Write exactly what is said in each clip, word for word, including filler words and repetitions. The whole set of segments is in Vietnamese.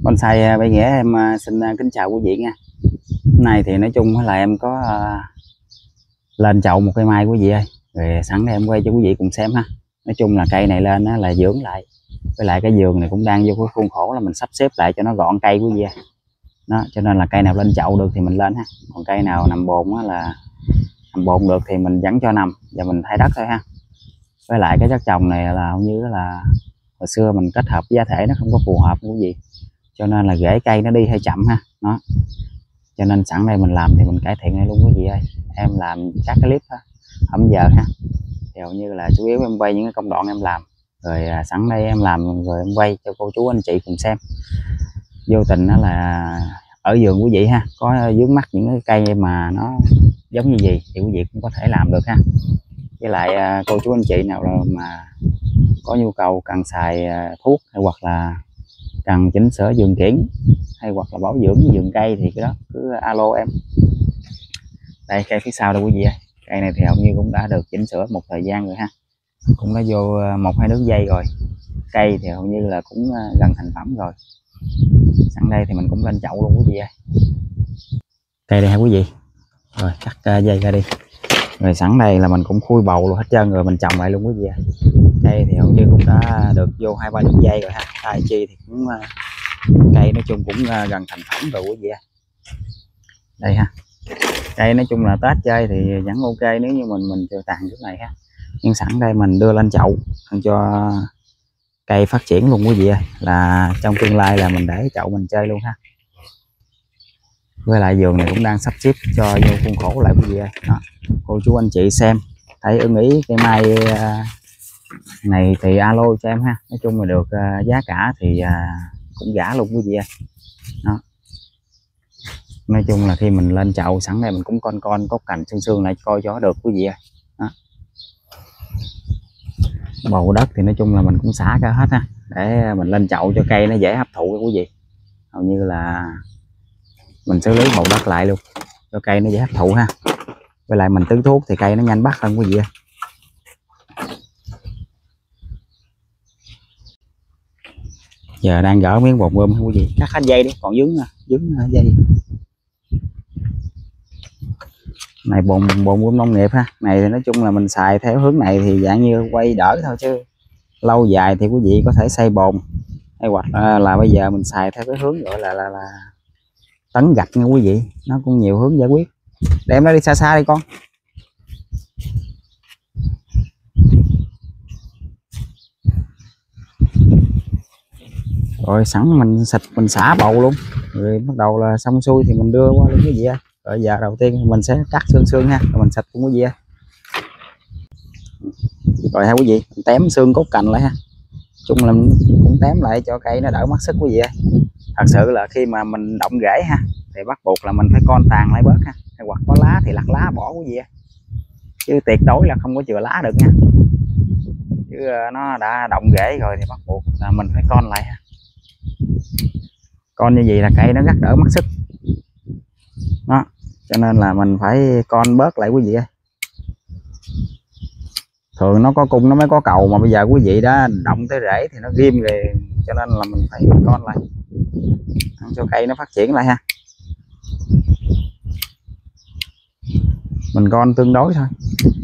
Bonsai Bảy Nghĩa em à, xin à, kính chào quý vị nha. Hôm nay thì nói chung là em có à, lên chậu một cây mai quý vị ơi. Rồi sẵn đây em quay cho quý vị cùng xem ha. Nói chung là cây này lên á, là dưỡng lại. Với lại cái vườn này cũng đang vô cái khuôn khổ là mình sắp xếp lại cho nó gọn cây quý vị ơi. Đó, cho nên là cây nào lên chậu được thì mình lên ha. Còn cây nào nằm bồn á, là nằm bồn được thì mình vẫn cho nằm và mình thay đất thôi ha. Với lại cái chất trồng này là hầu như là hồi xưa mình kết hợp với giá thể nó không có phù hợp quý vị, cho nên là rễ cây nó đi hơi chậm ha. Đó, cho nên sẵn đây mình làm thì mình cải thiện này luôn quý vị ơi. Em làm các cái clip hôm giờ ha, thì hầu như là chủ yếu em quay những cái công đoạn em làm rồi à, sẵn đây em làm rồi em quay cho cô chú anh chị cùng xem. Vô tình đó là ở vườn quý vị ha, có vướng mắt những cái cây mà nó giống như gì thì quý vị cũng có thể làm được ha. Với lại à, cô chú anh chị nào mà có nhu cầu cần xài à, thuốc hay hoặc là cần chỉnh sửa vườn kiển hay hoặc là bảo dưỡng vườn cây thì cái đó cứ alo em. Đây cây phía sau đây quý vị ơi, cây này thì hầu như cũng đã được chỉnh sửa một thời gian rồi ha, cũng đã vô một hai nước dây rồi. Cây thì hầu như là cũng gần thành phẩm rồi. Sẵn đây thì mình cũng lên chậu luôn quý vị ơi. Cây đây ha quý vị, rồi cắt dây ra đi. Rồi sẵn đây là mình cũng khui bầu luôn hết trơn rồi mình trồng lại luôn quý vị ơi. Cây thì hầu như cũng đã được vô hai ba nước dây rồi ha. Tai chi thì cũng cây nói chung cũng gần thành phẩm rồi quý vị ơi. Đây ha, cây nói chung là Tết chơi thì vẫn ok nếu như mình mình trừ tàn chút này ha. Nhưng sẵn đây mình đưa lên chậu cho cây phát triển luôn quý vị ơi, là trong tương lai là mình để chậu mình chơi luôn ha. Với lại vườn này cũng đang sắp xếp cho vô khuôn khổ lại quý vị ơi. Đó, cô chú anh chị xem thấy ưng ý cây mai này thì alo cho em ha. Nói chung là được giá cả thì cũng giả luôn quý vị ơi. Đó, nói chung là khi mình lên chậu sẵn này mình cũng con con có cành xương xương lại coi cho được quý vị ơi. Đó, bầu đất thì nói chung là mình cũng xả cả hết ha, để mình lên chậu cho cây nó dễ hấp thụ quý vị. Hầu như là mình xử lý bầu đất lại luôn cho cây nó dễ hấp thụ ha. Với lại mình tưới thuốc thì cây nó nhanh bắt hơn quý vị ơi. Giờ đang gỡ miếng bột bơm quý vị, cắt hết dây đi, còn dướng dướng dây này. Bồn bồn bơm nông nghiệp ha, này thì nói chung là mình xài theo hướng này thì dạng như quay đỡ thôi, chứ lâu dài thì quý vị có thể xây bồn hay hoặc là, là bây giờ mình xài theo cái hướng gọi là là, là tấn gạch nha quý vị. Nó cũng nhiều hướng giải quyết. Đem nó đi xa xa đi con. Rồi sẵn mình xịt mình xả bầu luôn rồi bắt đầu là xong xuôi thì mình đưa qua luôn cái gì á. Rồi giờ đầu tiên mình sẽ cắt xương xương ha, rồi mình xịt cũng cái gì á. Rồi ha quý vị, mình tém xương cốt cành lại ha. Chung là mình cũng tém lại cho cây nó đỡ mất sức quý vị ơi. Thật sự là khi mà mình động rễ ha thì bắt buộc là mình phải con tàn lại bớt ha, hay hoặc có lá thì lặt lá bỏ quý vị ơi. Chứ tuyệt đối là không có chừa lá được nha. Chứ nó đã động rễ rồi thì bắt buộc là mình phải con lại ha. Con như vậy là cây nó rất đỡ mất sức. Đó, cho nên là mình phải con bớt lại quý vị ơi. Thường nó có cung nó mới có cầu, mà bây giờ quý vị đã động tới rễ thì nó ghim rồi, cho nên là mình phải con lại cho cây nó phát triển lại ha. Mình con tương đối thôi.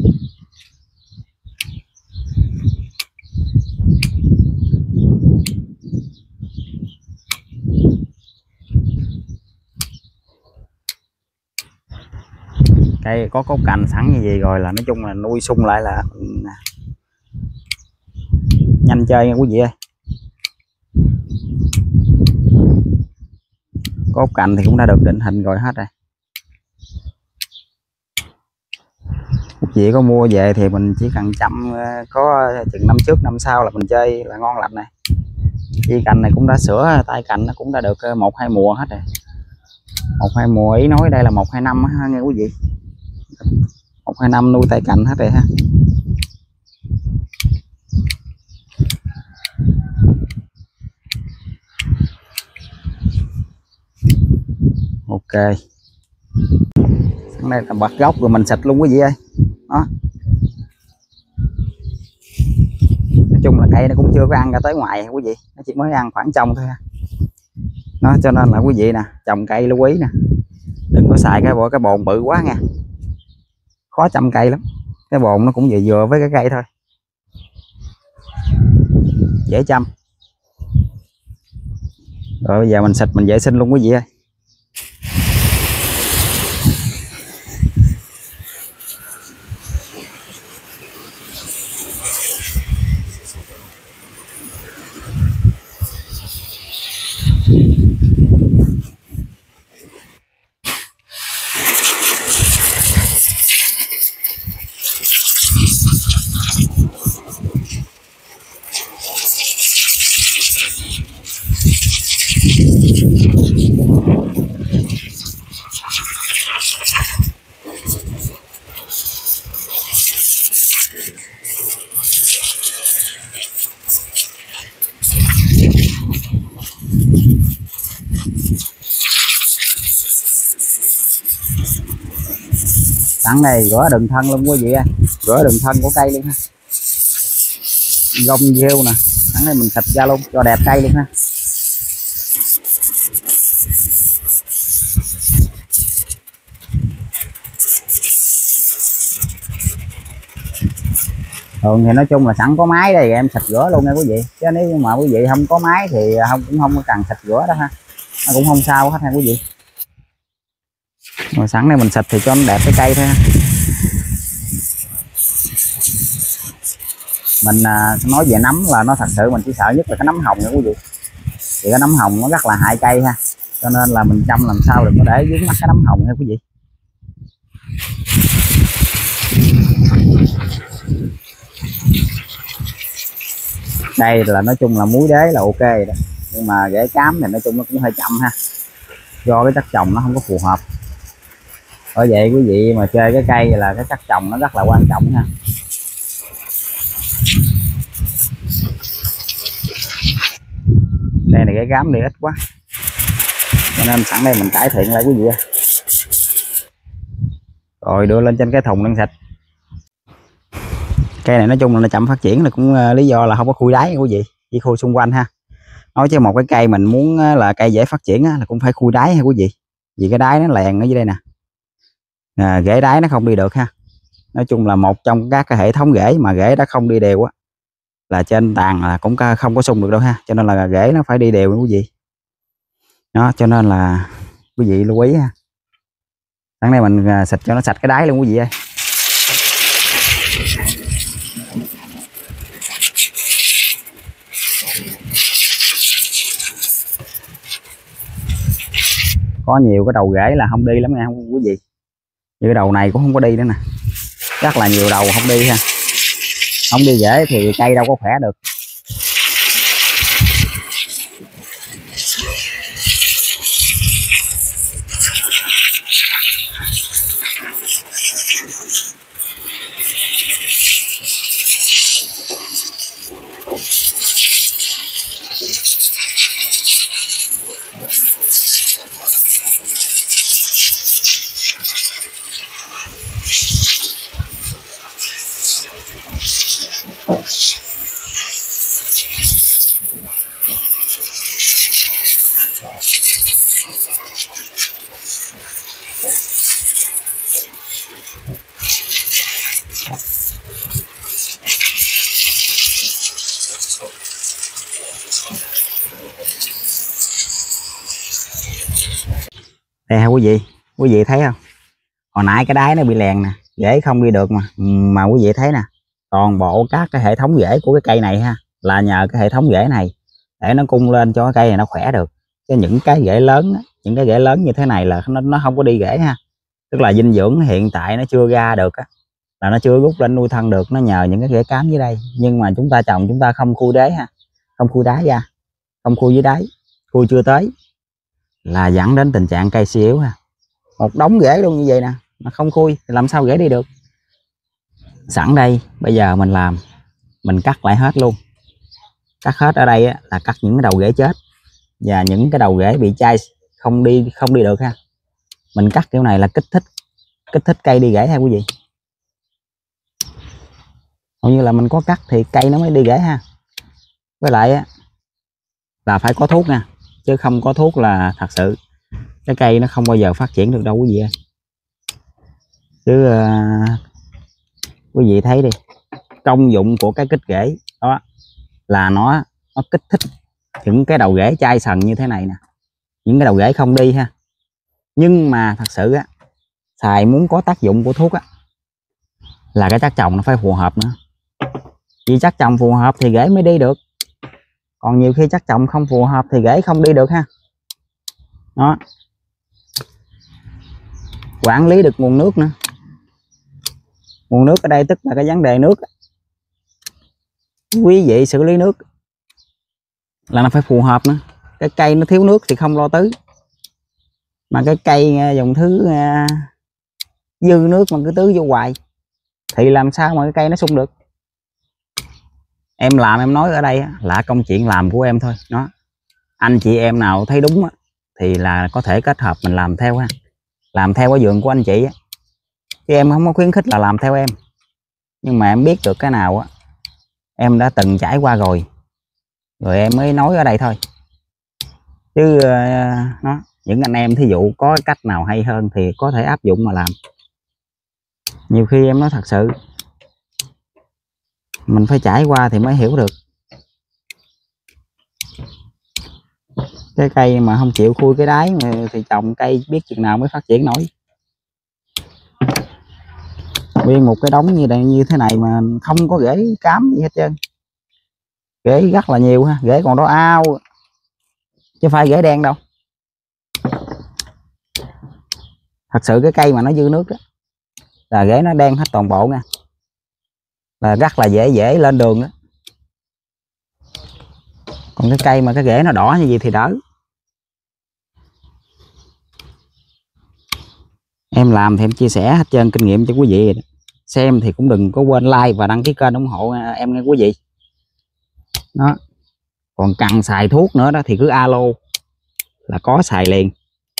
Cây có cốt cành sẵn như vậy rồi là nói chung là nuôi sung lại là nhanh chơi nha quý vị ơi. Cốt cành thì cũng đã được định hình rồi hết rồi. Quý vị có mua về thì mình chỉ cần chăm có chừng năm trước năm sau là mình chơi là ngon lành này. Chi cành này cũng đã sửa tay cành, nó cũng đã được một hai mùa hết rồi. Một hai mùa, ý nói đây là một hai năm ha nghe quý vị. Một hai năm nuôi tay cành hết rồi ha. Ok, đây là bật gốc rồi mình xịt luôn quý vị ơi. Đó, nói chung là cây nó cũng chưa có ăn ra tới ngoài quý vị, nó chỉ mới ăn khoảng trong thôi ha. Nó cho nên là quý vị nè, trồng cây lưu ý nè, đừng có xài cái bộ cái bồn bự quá nha, khó chăm cây lắm. Cái bồn nó cũng vừa vừa với cái cây thôi, dễ chăm. Rồi bây giờ mình xịt mình vệ sinh luôn quý vị ơi. Sẵn này rửa đường thân luôn quý vị ơi, rửa đường thân của cây luôn ha, gông rêu nè, sẵn đây mình xịt ra luôn cho đẹp cây luôn ha. Thường thì nói chung là sẵn có máy đây em xịt rửa luôn nha quý vị, chứ nếu mà quý vị không có máy thì không cũng không có cần xịt rửa đó ha, nó cũng không sao hết ha quý vị. Rồi sẵn này mình xịt thì cho nó đẹp cái cây thôi ha. Mình à, nói về nấm là nó thật sự mình chỉ sợ nhất là cái nấm hồng nha quý vị, thì cái nấm hồng nó rất là hại cây ha, cho nên là mình chăm làm sao đừng có để vướng mắc cái nấm hồng nha quý vị. Đây là nói chung là muối đế là ok đó, nhưng mà rễ cám thì nói chung nó cũng hơi chậm ha, do cái chất trồng nó không có phù hợp. Bởi vậy quý vị mà chơi cái cây là cái chất trồng nó rất là quan trọng ha. Đây là cái cám đi ít quá, cho nên sẵn đây mình cải thiện lại quý vị. Rồi đưa lên trên cái thùng đang xịt. Cây này nói chung là nó chậm phát triển là cũng uh, lý do là không có khui đáy quý vị, chỉ khui xung quanh ha. Nói chứ một cái cây mình muốn uh, là cây dễ phát triển uh, là cũng phải khui đáy ha quý vị, vì cái đáy nó lèn ở dưới đây nè, à, rễ đáy nó không đi được ha. Nói chung là một trong các cái hệ thống rễ mà rễ đã không đi đều á là trên tàn là cũng không có sung được đâu ha, cho nên là rễ nó phải đi đều quý vị. Đó cho nên là quý vị lưu ý ha. Sáng nay mình uh, xịt cho nó sạch cái đáy luôn quý vị ơi. Có nhiều cái đầu rễ là không đi lắm nha quý vị, như cái đầu này cũng không có đi nữa nè, chắc là nhiều đầu không đi ha. Không đi rễ thì cây đâu có khỏe được. Đây ha quý vị, quý vị thấy không? Hồi nãy cái đáy nó bị lèn nè, rễ không đi được mà. Mà quý vị thấy nè, toàn bộ các cái hệ thống rễ của cái cây này ha, là nhờ cái hệ thống rễ này để nó cung lên cho cái cây này nó khỏe được. Chứ những cái rễ lớn, những cái rễ lớn như thế này là nó, nó không có đi rễ ha. Tức là dinh dưỡng hiện tại nó chưa ra được á, là nó chưa rút lên nuôi thân được, nó nhờ những cái rễ cám dưới đây. Nhưng mà chúng ta trồng chúng ta không khui đế ha, không khui đá ra, không khui dưới đáy, khui chưa tới là dẫn đến tình trạng cây suy yếu ha. Một đống rễ luôn như vậy nè, mà không khui thì làm sao rễ đi được. Sẵn đây bây giờ mình làm, mình cắt lại hết luôn. Cắt hết ở đây á, là cắt những cái đầu rễ chết và những cái đầu rễ bị chai không đi không đi được ha. Mình cắt kiểu này là kích thích kích thích cây đi rễ ha quý vị. Hầu như là mình có cắt thì cây nó mới đi rễ ha. Với lại á, là phải có thuốc nha, chứ không có thuốc là thật sự cái cây nó không bao giờ phát triển được đâu quý vị ơi. Chứ uh, quý vị thấy đi, công dụng của cái kích rễ đó là nó nó kích thích những cái đầu rễ chai sần như thế này nè, những cái đầu rễ không đi ha. Nhưng mà thật sự á, xài muốn có tác dụng của thuốc á là cái chất trồng nó phải phù hợp nữa. Vì chất trồng phù hợp thì rễ mới đi được, còn nhiều khi chất trồng không phù hợp thì rễ không đi được ha. Đó, quản lý được nguồn nước nữa. Nguồn nước ở đây tức là cái vấn đề nước, quý vị xử lý nước là nó phải phù hợp nữa. Cái cây nó thiếu nước thì không lo tưới, mà cái cây dùng thứ dư nước mà cứ tưới vô hoài thì làm sao mà cái cây nó sung được. Em làm em nói ở đây là công chuyện làm của em thôi. Nó anh chị em nào thấy đúng thì là có thể kết hợp mình làm theo ha, làm theo cái vườn của anh chị. Chứ em không có khuyến khích là làm theo em, nhưng mà em biết được cái nào á em đã từng trải qua rồi rồi em mới nói ở đây thôi. Chứ nó những anh em thí dụ có cách nào hay hơn thì có thể áp dụng mà làm. Nhiều khi em nói thật sự mình phải trải qua thì mới hiểu được. Cái cây mà không chịu khui cái đáy thì trồng cây biết chừng nào mới phát triển nổi. Nguyên một cái đống như đây như thế này mà không có rễ cám gì hết trơn. Rễ rất là nhiều ha, rễ còn đó ao chứ phải rễ đen đâu. Thật sự cái cây mà nó dư nước đó là rễ nó đen hết toàn bộ nha, là rất là dễ dễ lên đường đó. Còn cái cây mà cái rễ nó đỏ như vậy thì đỡ. Em làm thì em chia sẻ hết trơn kinh nghiệm cho quý vị. Xem thì cũng đừng có quên like và đăng ký kênh ủng hộ em nghe quý vị. Đó, còn cần xài thuốc nữa đó thì cứ alo là có xài liền.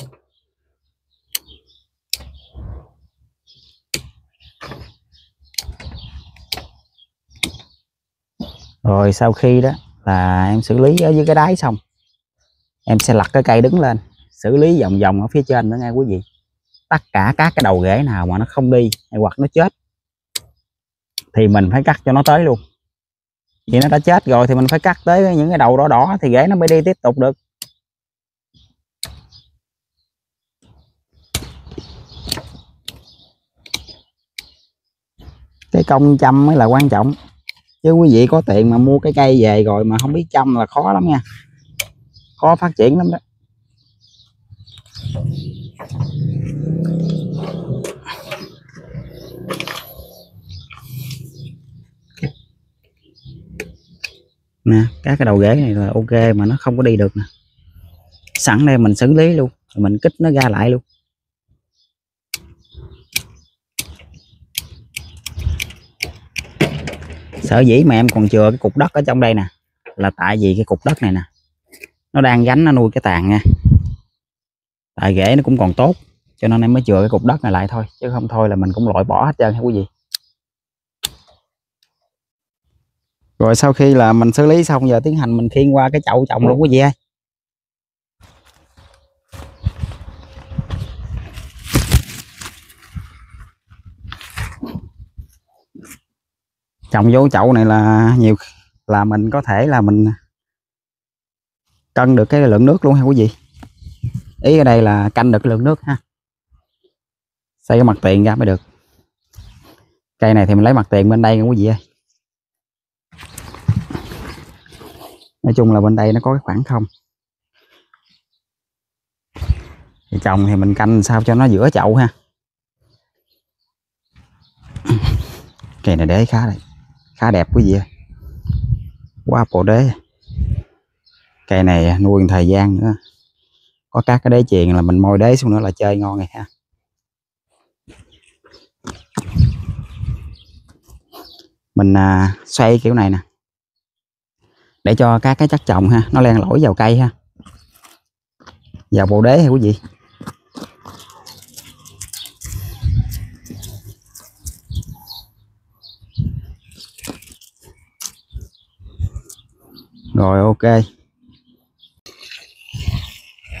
Rồi sau khi đó là em xử lý ở dưới cái đáy xong, em sẽ lật cái cây đứng lên, xử lý vòng vòng ở phía trên nữa nghe quý vị. Tất cả các cái đầu rễ nào mà nó không đi hay hoặc nó chết thì mình phải cắt cho nó tới luôn. Vì nó đã chết rồi thì mình phải cắt tới những cái đầu đỏ đỏ thì rễ nó mới đi tiếp tục được. Cái công chăm mới là quan trọng. Chứ quý vị có tiền mà mua cái cây về rồi mà không biết chăm là khó lắm nha, khó phát triển lắm đó. Nè, các cái đầu rễ này là ok mà nó không có đi được nè. Sẵn đây mình xử lý luôn, mình kích nó ra lại luôn. Sở dĩ mà em còn chừa cái cục đất ở trong đây nè là tại vì cái cục đất này nè nó đang gánh nó nuôi cái tàn nha. Tại rễ nó cũng còn tốt cho nên em mới chừa cái cục đất này lại thôi, chứ không thôi là mình cũng loại bỏ hết trơn ha quý vị. Rồi sau khi là mình xử lý xong giờ tiến hành mình khiêng qua cái chậu trồng luôn quý vị ơi. Trồng vô chậu này là nhiều là mình có thể là mình cân được cái lượng nước luôn ha quý vị. Ý ở đây là canh được cái lượng nước ha. Xây cái mặt tiền ra mới được. Cây này thì mình lấy mặt tiền bên đây nha quý vị ơi. Nói chung là bên đây nó có cái khoảng không. Thì trồng thì mình canh sao cho nó giữa chậu ha. Cây này để khá đây, khá đẹp quý vị ơi. Quá bộ đế. Cây này nuôi một thời gian nữa. Có các cái đế chuyền là mình môi đế xuống nữa là chơi ngon này ha. Mình à, xoay kiểu này nè để cho các cái chất trồng ha nó len lỏi vào cây ha, vào bộ đế ha quý vị. Rồi ok.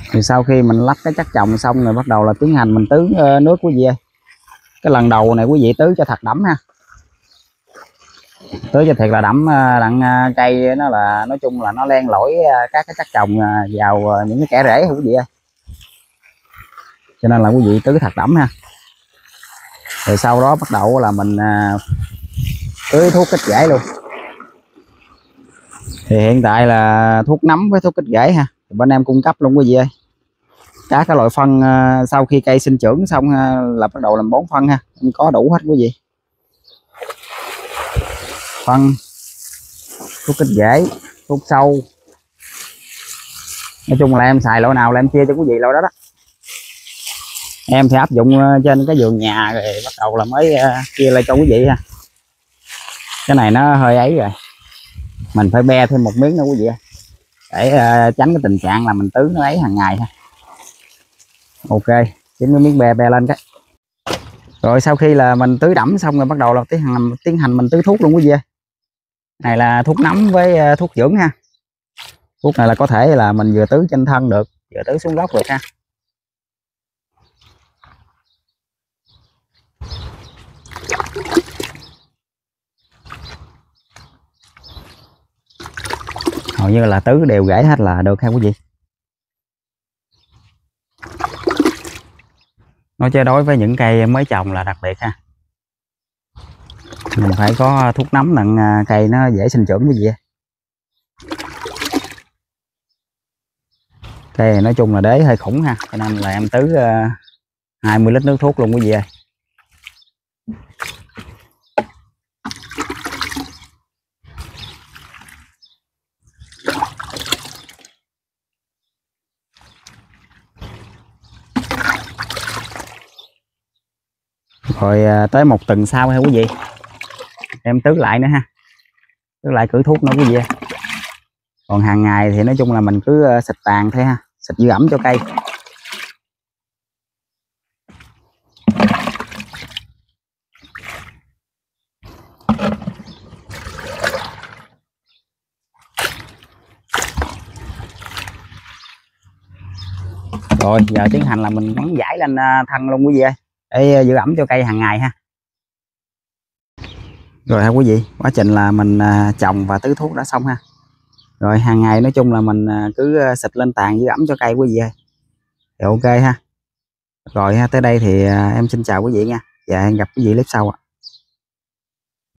Thì sau khi mình lắp cái chất trồng xong rồi bắt đầu là tiến hành mình tưới nước quý vị ơi. Cái lần đầu này quý vị tưới cho thật đẫm ha, tưới cho thiệt là đẫm, đặng cây nó là nói chung là nó len lỏi các cái chất trồng vào những cái kẽ rễ quý vị ơi, cho nên là quý vị tưới thật đẫm ha. Rồi sau đó bắt đầu là mình tưới thuốc kích rễ luôn. Thì hiện tại là thuốc nấm với thuốc kích rễ ha, bên em cung cấp luôn quý vị ơi. Các cái loại phân sau khi cây sinh trưởng xong là bắt đầu làm bón phân ha, em có đủ hết quý vị. Phân, thuốc kích rễ, thuốc sâu, nói chung là em xài loại nào là em chia cho quý vị loại đó đó. Em thì áp dụng trên cái vườn nhà rồi bắt đầu là mới chia lại cho quý vị ha. Cái này nó hơi ấy rồi, mình phải be thêm một miếng nữa quý vị để tránh cái tình trạng là mình tưới nó ấy hàng ngày ha. Ok, kiếm cái miếng be be lên cái. Rồi sau khi là mình tưới đẫm xong rồi bắt đầu là tiến hành tiến hành mình tưới thuốc luôn quý vị. Này là thuốc nấm với thuốc dưỡng ha. Thuốc này là có thể là mình vừa tưới trên thân được, vừa tưới xuống gốc được ha. Hầu như là tưới đều rễ hết là được ha quý vị. Nói chơi đối với những cây mới trồng là đặc biệt ha, mình phải có thuốc nấm nặng cây nó dễ sinh trưởng quý vị. Cây này nói chung là đế hơi khủng ha, cho nên là em tưới hai mươi lít nước thuốc luôn quý vị ơi. Rồi tới một tuần sau ha quý vị, em tưới lại nữa ha, tưới lại cử thuốc nữa quý vị. Còn hàng ngày thì nói chung là mình cứ xịt tàn thôi ha, xịt giữ ẩm cho cây. Rồi giờ tiến hành là mình bắn giải lên thân luôn quý vị ơi, để giữ ẩm cho cây hàng ngày ha. Rồi ha quý vị, quá trình là mình trồng và tưới thuốc đã xong ha. Rồi hàng ngày nói chung là mình cứ xịt lên tàn giữ ẩm cho cây quý vị ơi, thì ok ha. Rồi ha, tới đây thì em xin chào quý vị nha, và hẹn gặp quý vị clip sau ạ.